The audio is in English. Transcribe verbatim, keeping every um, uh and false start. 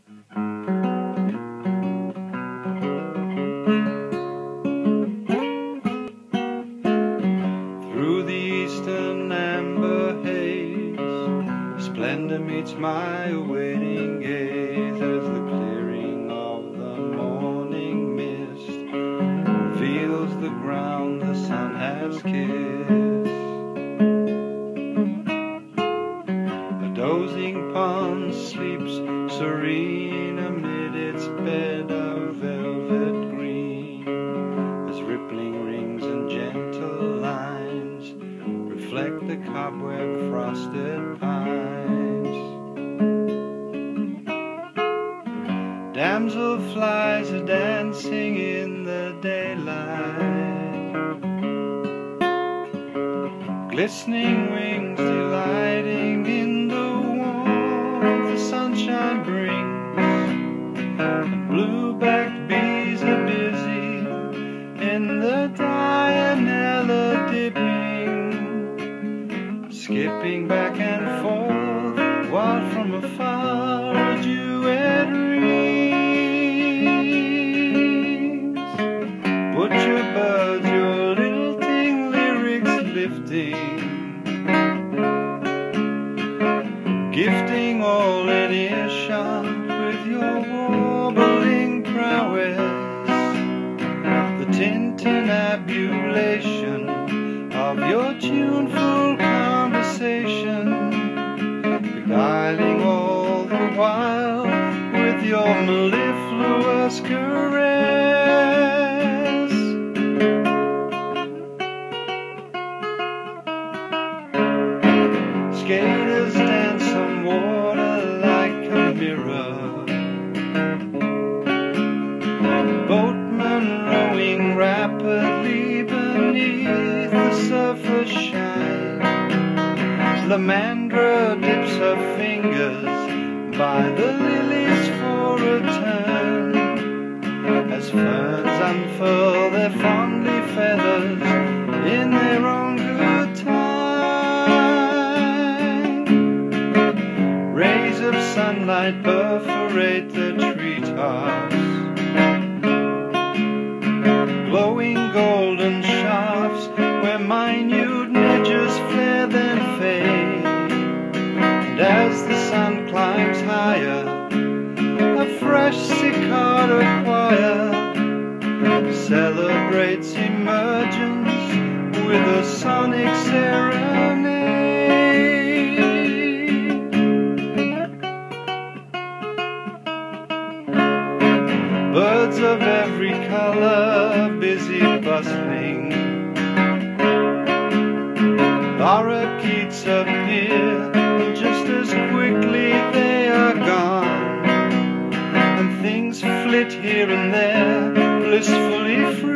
Through the eastern amber haze, splendor meets my awaiting gaze, as the clearing of the morning mist reveals the ground the sun has kissed. A dozing pond sleeps serene amid its bed of velvet green, as rippling rings and gentle lines reflect the cobweb frosted pines. Damselflies are dancing in the daylight, glistening wings delighting in the warmth the sunshine brings. And blue-backed bees are busy in the Dianella dipping, skipping back and forth while from afar a duet rings. Butcher birds, your lilting lyrics lifting, gifting all in earshot with your warbling prowess, the tintinnabulation of your tuneful conversation, beguiling all the while with your mellifluous caress. Skaters dance on water like a mirror, boatmen rowing rapidly beneath the surface shine. Lamandra dips her fingers by the lilies for a turn, as ferns unfurl their fondly feathers in their own good time. Rays of sunlight perforate the treetops, glowing golden shafts where minute edges flare then fade. And as the sun climbs higher, a fresh cicada choir celebrates emergence with a sonic serenade. Birds of every color busy bustling, parakeets appear, and just as quickly they are gone, and things flit here and there blissfully free.